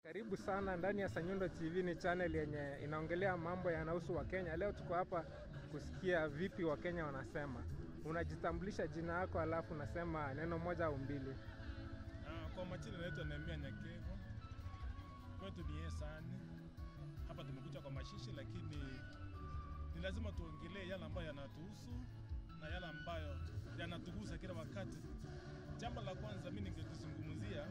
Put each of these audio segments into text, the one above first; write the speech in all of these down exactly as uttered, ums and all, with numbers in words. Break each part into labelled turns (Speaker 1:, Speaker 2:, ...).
Speaker 1: Karibu sana ndani ya Sanyundo T V, ni channel yenye inaongelea mambo yanahusu Wakenya. Leo tuko hapa kusikia vipi Wakenya wanasema. Unajitambulisha jina lako alafu unasema neno moja au mbili.
Speaker 2: Ah, kwa majina naitwa Nehemia Nyakevo. Kwetu ni Yesani. Hapa tumekuja kwa mashishi, lakini ni lazima tuongelee yale ambayo yanatuhusu na yale ambayo yanatugusa kila wakati. Jambo la kwanza mimi ningetuzungumzia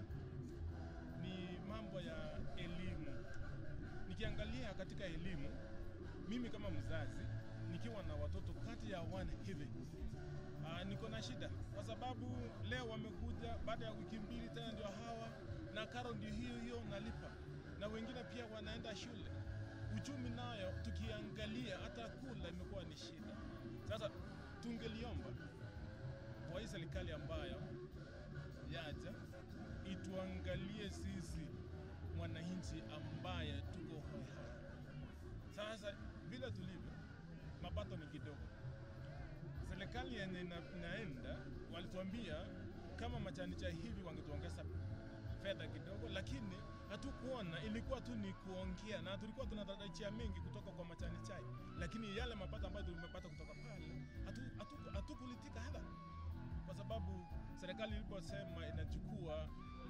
Speaker 2: ni mambo ya elimu. Nikiangalia katika elimu, mimi kama mzazi nikiwa na watoto kati ya wane hivi, aa, niko na shida kwa sababu leo wamekuja baada ya wiki mbili tena ndio hawa, na karo ndio hiyo hiyo nalipa, na wengine pia wanaenda shule. Uchumi nayo tukiangalia hata kula imekuwa ni shida. Sasa tungeliomba kwa hii serikali ambayo yaja ituangalie sisi mwananchi ambaye tuko hoi hai. Sasa vile tulivyo, mapato ni kidogo. Serikali yenye inaenda walituambia kama machani cha hivi wangetuongeza fedha kidogo, lakini hatukuona. Ilikuwa tu ni kuongea, na tulikuwa tunatarajia mengi kutoka kwa machani chai, lakini yale mapato ambayo tumepata kutoka pale hatukulitika hata, kwa sababu serikali iliposema inachukua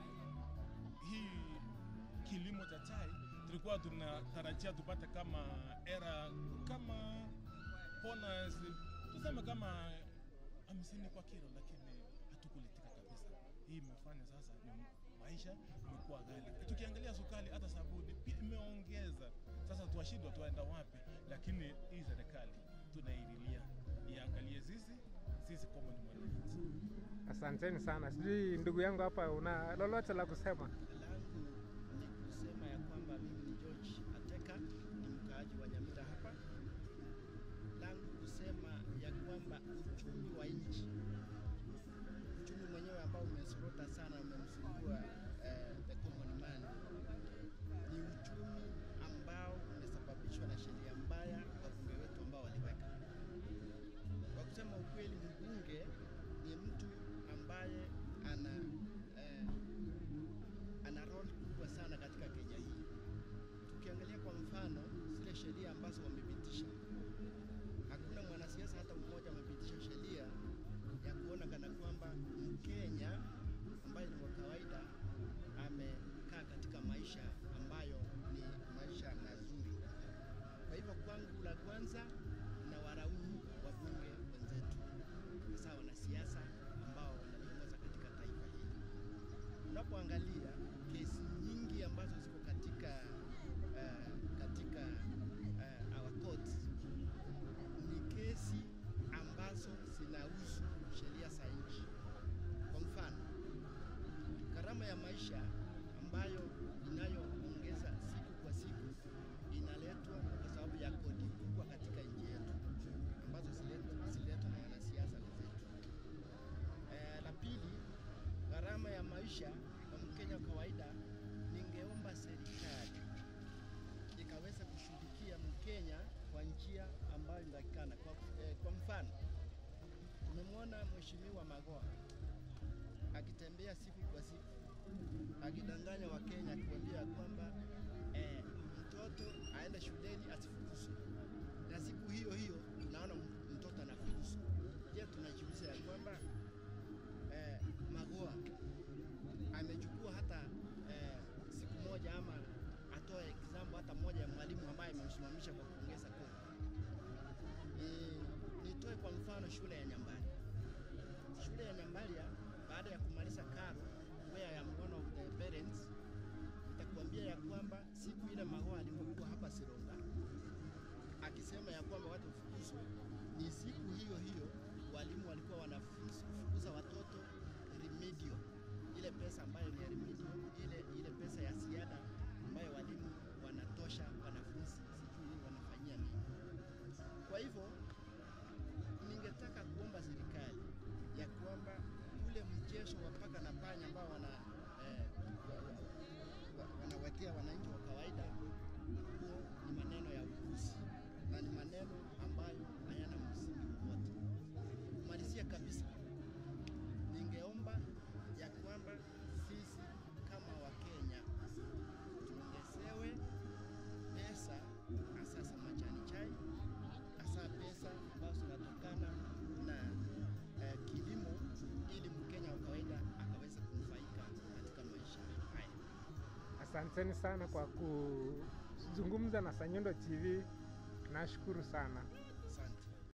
Speaker 2: hii kilimo cha chai, tulikuwa tunatarajia tupate kama era kama bonus, tuseme kama hamsini kwa kilo, lakini hatukulitika kabisa. Hii imefanya sasa ni maisha imekuwa ghali. Tukiangalia sukari hata sabuni pia imeongeza. Sasa tuwashindwa tuenda wapi? Lakini hii serikali tunaililia iangalie sisi sisi kama ni mwananchi.
Speaker 1: Asanteni sana. Sijui ndugu yangu hapa una lolote la kusema?
Speaker 3: Langu ni kusema ya kwamba mimi ni George Ateka, ni mkaaji wa Nyamira hapa. Langu kusema ya kwamba uchumi wa nchi, uchumi mwenyewe ambao umesorota sana, umemsumbua eh, the common man, ni uchumi ambao umesababishwa na sheria mbaya wabunge wetu ambao waliweka. Kwa kusema ukweli, mbunge ni mtu ambaye ana eh, ana role kubwa sana katika Kenya hii. Tukiangalia kwa mfano zile sheria ambazo wamepitisha, hakuna mwanasiasa hata mmoja amepitisha sheria ya kuona kana kwamba Mkenya ambaye ni wa kawaida amekaa katika maisha ambayo ni maisha mazuri. Kwa hivyo kwangu, la kwanza na waraumu wabunge wenzetu, hasa wanasiasa ambao wanaongoza katika taifa hili. Unapoangalia kesi nyingi ambazo ziko katika uh, katika uh, our courts, ni kesi ambazo zinahusu sheria za nchi. Kwa mfano, gharama ya maisha ambayo inayoongeza siku kwa siku inaletwa kwa sababu ya kodi kubwa katika nchi yetu ambazo ziletwa na wanasiasa wetu. E, la pili, gharama ya maisha kwa Mkenya kawaida, ningeomba serikali ikaweza kushughulikia Mkenya kwa njia ambayo inatakikana. Kwa, e, kwa mfano, tumemwona Mheshimiwa Magoha akitembea siku kwa siku akidanganya Wakenya akiwaambia kwamba eh, mtoto aende shuleni asifukuzwe, na siku hiyo hiyo naona mtoto anafukuzwa. Je, tunajiuliza ya kwamba eh, Magoha amechukua hata eh, siku moja ama atoe example hata moja ya mwalimu ambaye amemsimamisha kwa kuongeza kodi? E, nitoe kwa mfano shule ya Nyambali. Shule ya Nyambali baada ya kumaliza karo, where I am one of the parents, nitakwambia ya kwamba siku ile Magoha alipokuwa hapa Sironga akisema ya kwamba watu wafukuzwe, ni siku hiyo hiyo walimu walikuwa wanafukuza watoto remedial, ile pesa ambayo ni remedial, ile ile pesa ya ziada ambayo walimu wanatosha wanafunzi, sijui wanafanyia nini. Kwa hivyo ningetaka kuomba serikali ya kwamba ule mchezo wa paka na panya ambao wana eh, wanawekea wananchi wa kawaida, huo ni maneno ya upuzi na ni maneno ambayo hayana msingi wowote. Kumalizia kabisa, ningeomba ya kwamba sisi kama Wakenya tuna
Speaker 1: Asanteni sana kwa kuzungumza na Sanyundo T V. Nashukuru sana.